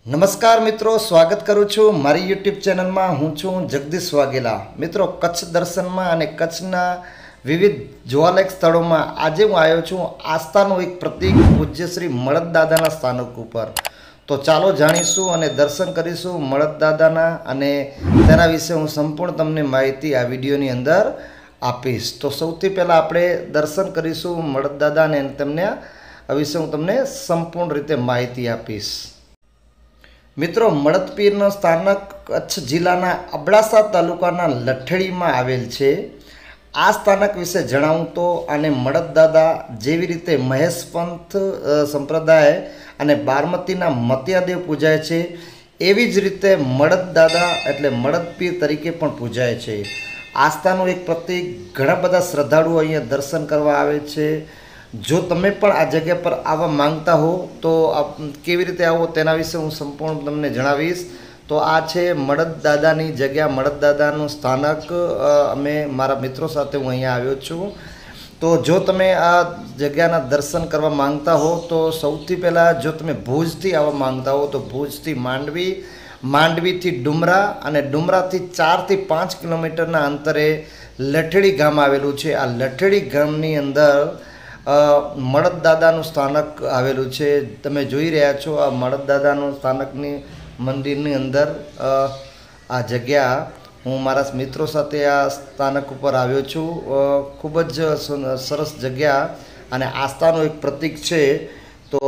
નમસ્કાર મિત્રો, સ્વાગત કરું છું મારી યુટ્યુબ ચેનલમાં। હું છું જગદીશ વાઘેલા। મિત્રો, કચ્છ દર્શનમાં અને કચ્છના વિવિધ જોવાલાયક સ્થળોમાં આજે હું આવ્યો છું આસ્થાનું એક પ્રતીક પૂજ્ય શ્રી મળદ દાદાના સ્થાનક ઉપર। તો ચાલો જાણીશું અને દર્શન કરીશું મળદ દાદાના અને તેના વિશે હું સંપૂર્ણ તમને માહિતી આ વિડીયોની અંદર આપીશ। તો સૌથી પહેલાં આપણે દર્શન કરીશું મળદ દાદાને અને તેમને વિશે હું તમને સંપૂર્ણ રીતે માહિતી આપીશ। મિત્રો, મળદ પીરનું સ્થાનક કચ્છ જિલ્લાના અબડાસા તાલુકાના લઠેડીમાં આવેલ છે। આ સ્થાનક વિશે જણાવું તો આને મળદ દાદા જેવી રીતે મહેશ પંથ સંપ્રદાય અને બારમતીના મતિયાદેવ પૂજાય છે, એવી જ રીતે મળદ દાદા એટલે મળદ પીર તરીકે પણ પૂજાય છે। આસ્થાનું એક પ્રતીક, ઘણા બધા શ્રદ્ધાળુઓ અહીંયા દર્શન કરવા આવે છે। જો તમે પણ આ જગ્યા પર આવવા માંગતા હો તો કેવી રીતે આવો તેના વિશે હું સંપૂર્ણ તમને જણાવીશ। તો આ છે મળદ દાદાની જગ્યા, મળદ દાદાનું સ્થાનક। અમે મારા મિત્રો સાથે હું અહીંયા આવ્યો છું। તો જો તમે આ જગ્યાના દર્શન કરવા માંગતા હો તો સૌથી પહેલાં જો તમે ભુજથી આવવા માંગતા હો તો ભુજથી માંડવી, માંડવીથી ડુમરા અને ડુમરાથી 4 થી 5 કિલોમીટરના અંતરે લઠેડી ગામ આવેલું છે। આ લઠેડી ગામની અંદર મળદ દાદાનું સ્થાનક આવેલું છે। તમે જોઈ રહ્યા છો આ મળદ દાદાનું સ્થાનકની મંદિરની અંદર આ જગ્યા હું મારા મિત્રો સાથે આ સ્થાનક ઉપર આવ્યો છું। ખૂબ જ સરસ જગ્યા અને આસ્થાનું એક પ્રતીક છે। તો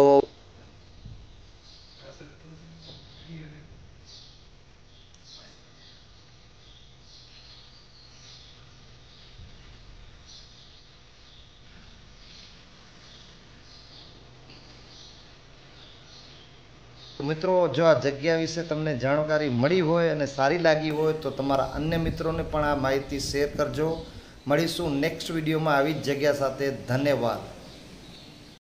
મિત્રો, જો આ જગ્યા વિશે તમને જાણકારી મળી હોય અને સારી લાગી હોય તો તમારા અન્ય મિત્રોને પણ આ માહિતી શેર કરજો। મળીશું નેક્સ્ટ વિડીયોમાં આવી જ જગ્યા સાથે। ધન્યવાદ।